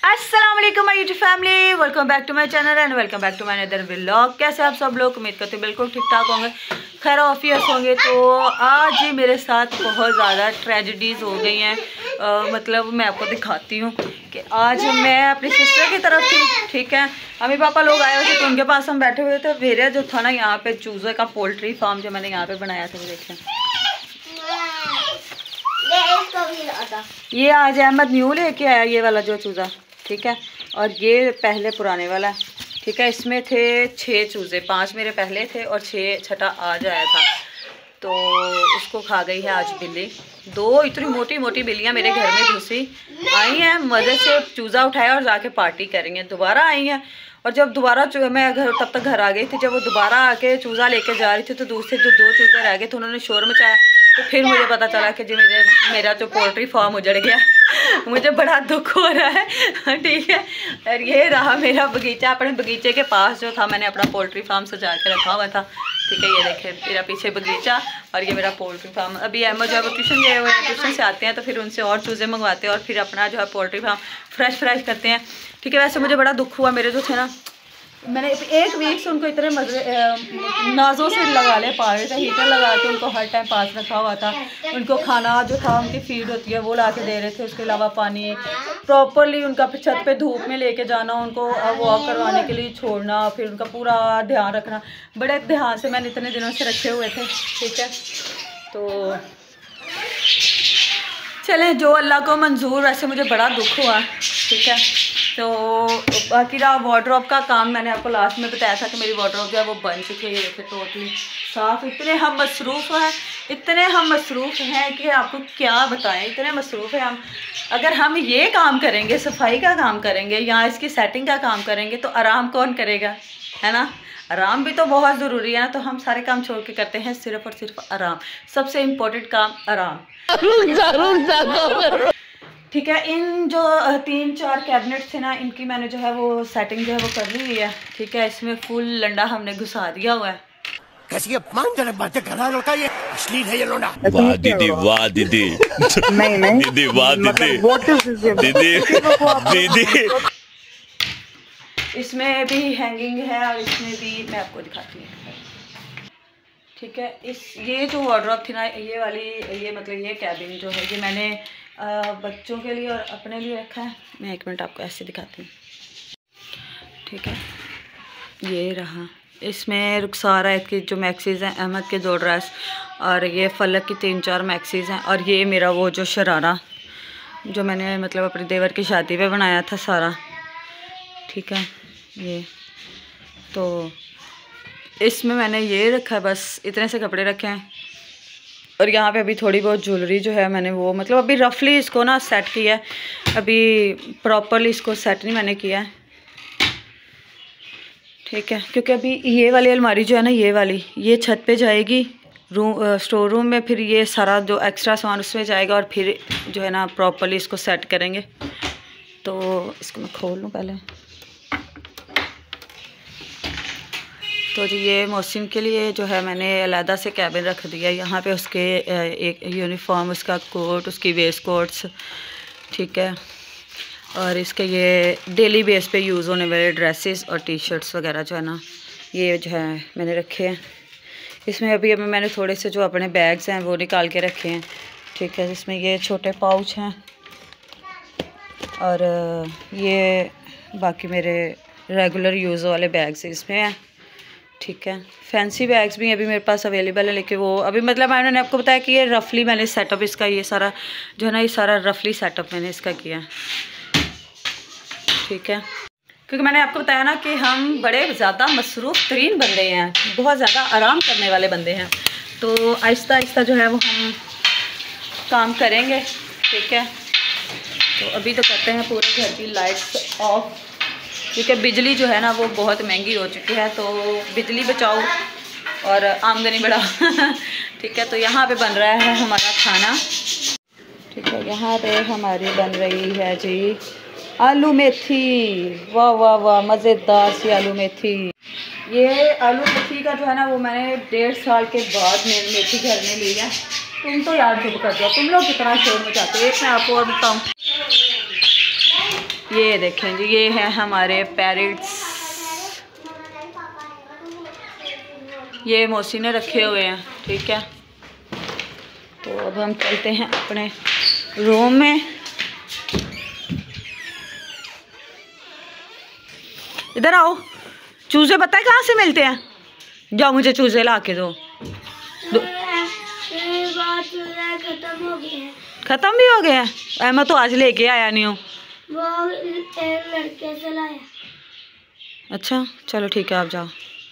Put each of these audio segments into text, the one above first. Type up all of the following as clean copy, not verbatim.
अस्सलाम वालेकुम my YouTube family, welcome back to my channel and welcome back to my other vlog. कैसे आप सब लोग? उम्मीद करते हैं बिल्कुल ठीक ठाक होंगे, खैर ऑफियस होंगे। तो आज ही मेरे साथ बहुत ज़्यादा ट्रेजेडीज़ हो गई हैं। मतलब मैं आपको दिखाती हूँ कि आज मैं अपनी सिस्टर की तरफ थी, ठीक है, मम्मी पापा लोग आए हुए थे तो उनके पास हम बैठे हुए थे। मेरा जो था ना यहाँ पे चूज़े का पोल्ट्री फार्म जो मैंने यहाँ पे बनाया था, वो देखें, ये आज अहमद न्यू लेके आया ये वाला जो चूज़ा, ठीक है, और ये पहले पुराने वाला, ठीक है। इसमें थे 6 चूज़े, 5 मेरे पहले थे और 6 छठा आज आया था। तो उसको खा गई है आज बिल्ली। 2 इतनी मोटी मोटी बिल्लियाँ मेरे घर में घुसी आई हैं, मज़े से चूज़ा उठाया और जाके पार्टी करेंगे। दोबारा आई हैं और जब दोबारा मैं घर तब तक घर आ गई थी, जब वो दोबारा आके चूज़ा लेके जा रही थी तो दूसरे जो 2 चूज़े रह गए थे उन्होंने शोर मचाया। तो फिर मुझे पता चला कि जी मेरा जो पोल्ट्री फार्म उजड़ गया। मुझे बड़ा दुख हो रहा है, ठीक है। और ये रहा मेरा बगीचा, अपने बगीचे के पास जो था मैंने अपना पोल्ट्री फार्म सजा के रखा हुआ था, ठीक है। ये देखे मेरा पीछे बगीचा और ये मेरा पोल्ट्री फार्म। अभी अहमद जो है वो ट्यूशन गए हुए हैं, ट्यूशन से आते हैं तो फिर उनसे और चूज़े मंगवाते हैं और फिर अपना जो है पोल्ट्री फार्म फ्रेश करते हैं, ठीक है। वैसे मुझे बड़ा दुख हुआ, मेरे जो थे ना, मैंने 1 वीक से उनको इतने नाजों से लगा ले पा रहे थे, हीटर लगा के उनको हर टाइम पास रखा हुआ था। उनको खाना जो था उनकी फीड होती है वो ला के दे रहे थे, उसके अलावा पानी प्रॉपरली उनका छत पे धूप में लेके जाना, उनको वॉक करवाने के लिए छोड़ना, फिर उनका पूरा ध्यान रखना। बड़े ध्यान से मैंने इतने दिनों से रखे हुए थे, ठीक है। तो चलें, जो अल्लाह को मंजूर। वैसे मुझे बड़ा दुख हुआ, ठीक है। तो बाकी रहा वार्डरोब का काम, मैंने आपको लास्ट में बताया था कि मेरी वार्डरोब जो है वो बन चुकी है। ये देखिए टोटली साफ़। इतने हम मसरूफ़ हैं कि आपको क्या बताएं, इतने मसरूफ़ हैं हम। अगर हम ये काम करेंगे, सफाई का काम करेंगे या इसकी सेटिंग का काम करेंगे तो आराम कौन करेगा, है ना। आराम भी तो बहुत ज़रूरी है ना। तो हम सारे काम छोड़ के करते हैं सिर्फ़ और सिर्फ आराम। सबसे इम्पोर्टेंट काम आराम, ठीक है। इन जो 3-4 कैबिनेट थे ना, इनकी मैंने जो है वो सेटिंग जो है वो कर ली हुई है, ठीक है। इसमें फुल लंडा हमने घुसा दिया हुआ है। कैसी अपमानजनक बातें कर रहा है लड़का, ये अश्लील है ये लोंडा। वाह दीदी, वाह दीदी, नहीं दीदी, वाह दीदी, दीदी। इसमें भी हैंगिंग है और इसमें भी मैं आपको दिखाती हूँ, ठीक है। ये जो वार्डरोब थी ना, ये वाली, ये मतलब ये कैबिन जो है, ये मैंने बच्चों के लिए और अपने लिए रखा है। मैं 1 मिनट आपको ऐसे दिखाती हूँ, ठीक है। ये रहा, इसमें रुखसार आयत की जो मैक्सीज़ हैं, अहमद के 2 ड्रेस और ये फलक की 3-4 मैक्सीज़ हैं। और ये मेरा वो जो शरारा जो मैंने मतलब अपने देवर की शादी पे बनाया था सारा, ठीक है। ये तो इसमें मैंने ये रखा है, बस इतने से कपड़े रखे हैं। और यहाँ पे अभी थोड़ी बहुत ज्वेलरी जो है मैंने वो मतलब अभी रफली इसको ना सेट किया है, अभी प्रॉपरली इसको सेट नहीं मैंने किया है, ठीक है। क्योंकि अभी ये वाली अलमारी जो है ना, ये वाली, ये छत पे जाएगी स्टोर रूम में, फिर ये सारा जो एक्स्ट्रा सामान उसमें जाएगा और फिर जो है ना प्रॉपरली इसको सेट करेंगे। तो इसको मैं खोल लूँ पहले। तो जी ये मौसम के लिए जो है मैंने अलहदा से कैबिन रख दिया। यहाँ पे उसके एक यूनिफॉर्म, उसका कोट, उसकी वेस्ट कोट्स, ठीक है। और इसके ये डेली बेस पे यूज़ होने वाले ड्रेसेस और टी-शर्ट्स वगैरह जो है ना, ये जो है मैंने रखे हैं। इसमें अभी मैंने थोड़े से जो अपने बैग्स हैं वो निकाल के रखे हैं, ठीक है। इसमें ये छोटे पाउच हैं और ये बाकी मेरे रेगुलर यूज़ वाले बैग्स इसमें हैं, ठीक है। फैंसी बैग्स भी अभी मेरे पास अवेलेबल है, लेकिन वो अभी मतलब मैंने आपको बताया कि ये रफली मैंने सेटअप इसका ये सारा जो है ना, ये सारा रफली सेटअप मैंने इसका किया, ठीक है। क्योंकि मैंने आपको बताया ना कि हम बड़े ज़्यादा मसरूफ़ तरीन बंदे हैं, बहुत ज़्यादा आराम करने वाले बंदे हैं। तो आहिस्ता आहिस्ता जो है वो हम काम करेंगे, ठीक है। तो अभी तो करते हैं पूरे घर की लाइट्स ऑफ, क्योंकि बिजली जो है ना वो बहुत महंगी हो चुकी है। तो बिजली बचाओ और आमदनी बढ़ाओ, ठीक है। तो यहाँ पे बन रहा है हमारा खाना, ठीक है। यहाँ पे हमारी बन रही है जी आलू मेथी। वाह वाह वाह, मज़ेदार सी आलू मेथी। ये आलू मेथी का जो है ना वो मैंने 1.5 साल के बाद मेथी घर में ली है। तुम तो यार चुप कर जाओ, तुम लोग कितना शोर मचाते हो। एक मैं आपको और बताऊँ, ये देखें जी, ये है हमारे पैरेट्स, ये मौसी ने रखे हुए हैं। ठीक है, तो अब हम चलते हैं अपने रूम में। इधर आओ, चूजे पता है कहाँ से मिलते हैं? जाओ मुझे चूजे ला के दो। खत्म हो गए हैं। खत्म भी हो गए हैं? मैं तो आज लेके आया नहीं हूँ। वो एक लड़के से लाया। अच्छा चलो ठीक है, आप जाओ।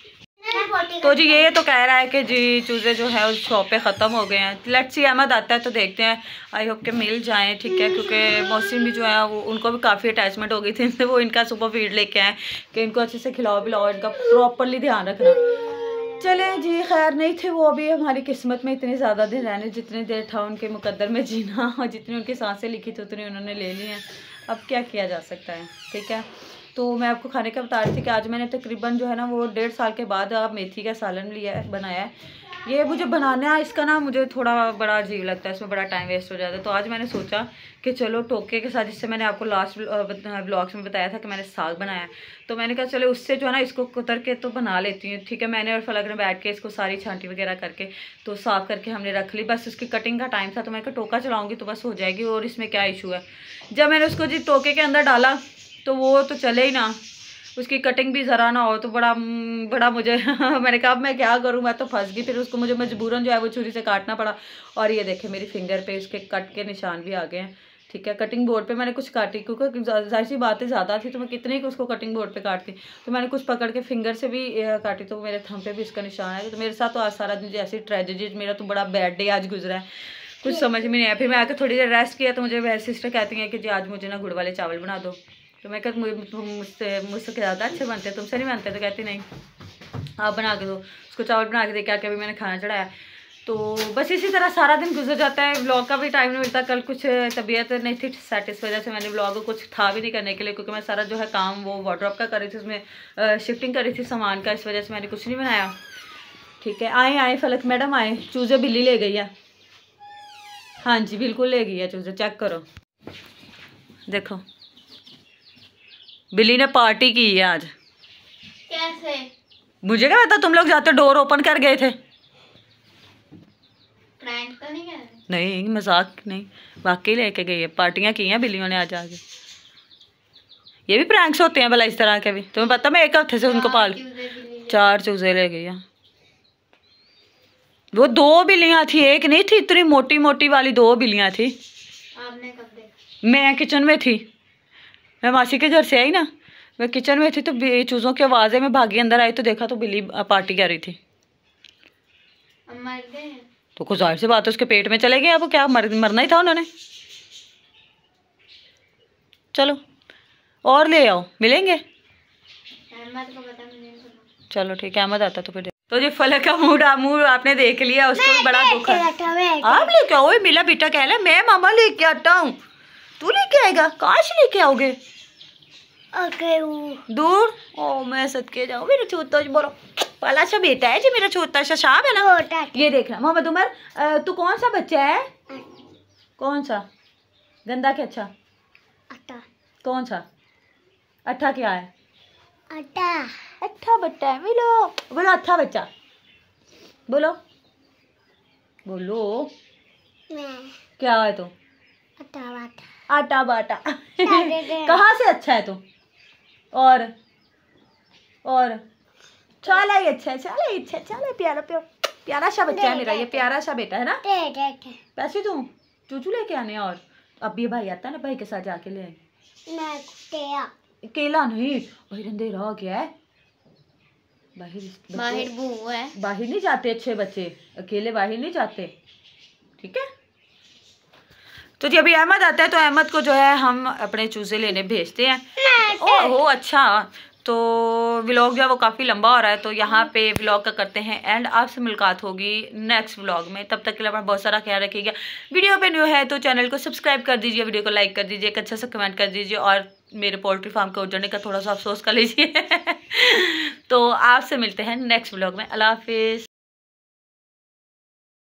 तो जी ये तो कह रहा है कि जी चूज़े जो है उस शॉप पे ख़त्म हो गए हैं। लेट्स सी, अहमद आता है तो देखते हैं, आई होप के मिल जाएं। ठीक है, क्योंकि मौसम भी जो है वो उनको भी काफ़ी अटैचमेंट हो गई थी इनसे। वो इनका सुपर फीड लेके आए कि इनको अच्छे से खिलाओ पिलाओ, इनका प्रॉपरली ध्यान रखना। चले जी, खैर नहीं थे वो अभी हमारी किस्मत में इतने ज़्यादा दिन रहने, जितनी देर था उनके मुकद्दर में जीना और जितनी उनकी सांसें लिखी थी उतनी उन्होंने ले ली हैं। अब क्या किया जा सकता है। ठीक है, तो मैं आपको खाने का बता रही थी कि आज मैंने तकरीबन जो है ना वो 1.5 साल के बाद अब मेथी का सालन लिया है, बनाया है। ये मुझे बनाना है, इसका ना मुझे थोड़ा बड़ा अजीब लगता है, इसमें बड़ा टाइम वेस्ट हो जाता है। तो आज मैंने सोचा कि चलो टोके के साथ, जिससे मैंने आपको लास्ट व्लॉग्स में बताया था कि मैंने साग बनाया है, तो मैंने कहा चलो उससे जो है ना इसको कुतर के तो बना लेती हूँ। ठीक है, मैंने और फलक ने बैठ के इसको सारी छांटी वगैरह करके तो साफ़ करके हमने रख ली। बस उसकी कटिंग का टाइम था, तो मैं कहा टोका चलाऊँगी तो बस हो जाएगी। और इसमें क्या इशू है, जब मैंने उसको जी टोके के अंदर डाला तो वो तो चले ही ना, उसकी कटिंग भी ज़रा ना हो तो बड़ा मुझे मैंने कहा अब मैं क्या करूँ, मैं तो फंस गई। फिर उसको मुझे मजबूरन जो है वो छुरी से काटना पड़ा। और ये देखे मेरी फिंगर पे इसके कट के निशान भी आ गए हैं। ठीक है, कटिंग बोर्ड पे मैंने कुछ काटी, क्योंकि जाहिर सी बातें ज़्यादा थी तो मैं कितने ही उसको कटिंग बोर्ड पे काटती, तो मैंने कुछ पकड़ के फिंगर से भी काटी, तो मेरे थंब पे भी इसका निशान है। तो मेरे साथ तो आज सारा दिन ऐसी ट्रेजेडी, मेरा तो बड़ा बैड डे आज गुजरा है, कुछ समझ में नहीं आया। फिर मैं आकर थोड़ी देर रेस्ट किया तो मुझे मेरी सिस्टर कहती हैं कि जी आज मुझे ना गुड़ वाले चावल बना दो। तो मैं कहती मुझसे ज़्यादा अच्छे बनते हैं, तुमसे नहीं बनते। तो कहती नहीं आप बना के दो। उसको चावल बना के दे के आके अभी मैंने खाना चढ़ाया। तो बस इसी तरह सारा दिन गुजर जाता है, व्लॉग का भी टाइम नहीं मिलता। कल कुछ तबीयत नहीं थी सेट, इस वजह से मैंने व्लॉग को कुछ था भी नहीं करने के लिए, क्योंकि मैं सारा जो है काम वो वार्डरोब का कर रही थी, उसमें शिफ्टिंग कर रही थी सामान का, इस वजह से मैंने कुछ नहीं बनाया। ठीक है, आए फलक मैडम आए, चूज़े बिल्ली ले गई है। हाँ जी बिल्कुल ले गई है चूज़े, चेक करो देखो, बिल्ली ने पार्टी की है आज। कैसे? मुझे क्या पता, तुम लोग जाते डोर ओपन कर गए थे। प्रैंक तो नहीं कर रहे? नहीं मजाक नहीं, वाकई लेके गई है, पार्टियां की हैं बिल्लियों ने आज आगे। ये भी प्रैंक्स होते हैं भला इस तरह के भी, तुम्हें पता मैं एक हफ्ते से उनको पाल 4 चूजे ले गई है। वो 2 बिल्लियां थी, एक नहीं थी, इतनी मोटी मोटी वाली 2 बिल्लियां थी। आपने कब देखा? मैं किचन में थी, मैं मासी के घर से आई ना, मैं किचन में थी तो चूज़ों की आवाज़ें में भागी, अंदर आई तो देखा तो बिल्ली पार्टी कर रही थी। मर गए? तो कुछ जाहिर सी बात है उसके पेट में चले गए, अब क्या मरना ही था उन्होंने। चलो और ले आओ, मिलेंगे। अहमद को पता नहीं। चलो ठीक है, अहमद आता तो फिर। तो जी फलक का मुंह आपने देख लिया, उसको भी बड़ा दुख है। आप लेके आओ, मिला बेटा कह रहा है मैं मामा लेके आता हूँ, तू लेके आएगा? काश लेके आओगे दूर। ओ मैं सदके जाऊँ, मेरा छोटा बोलो पला सा बेटा है जी, मेरा छोटा सा शाम है ना। ये देखना मोहम्मद उमर, तू कौन सा बच्चा है? कौन सा गंदा के अच्छा? कौन सा अट्ठा क्या है? अच्छा बच्चा है, मिलो बोलो अच्छा बच्चा, बोलो बोलो क्या है तू? आटा बाटा कहाँ से अच्छा है तू? और चला ही अच्छा है, चला ही अच्छा, चला प्यारा सा बच्चा है मेरा, ये प्यारा सा बेटा है ना। पैसे दूँ चूचू लेके आने? और अब ये भाई आता है ना, भाई के साथ जाके ले आए। केला नहीं, बाहर अंधेरा हो गया है, बाहर बू है, बाहर नहीं जाते अच्छे बच्चे, अकेले बाहर नहीं जाते। ठीक है, तो जब अभी अहमद आता है तो अहमद को जो है हम अपने चूजे लेने भेजते हैं। ओहो अच्छा, तो व्लॉग जो है वो काफ़ी लंबा हो रहा है, तो यहाँ पे व्लॉग का करते हैं एंड आपसे मुलाकात होगी नेक्स्ट व्लॉग में। तब तक के लिए अपना बहुत सारा ख्याल रखिएगा। वीडियो पे न्यू है तो चैनल को सब्सक्राइब कर दीजिए, वीडियो को लाइक कर दीजिए, एक अच्छा सा कमेंट कर दीजिए और मेरे पोल्ट्री फार्म को उजड़ने का थोड़ा सा अफसोस कर लीजिए। तो आपसे मिलते हैं नेक्स्ट व्लॉग में। अल्लाह हाफिज़।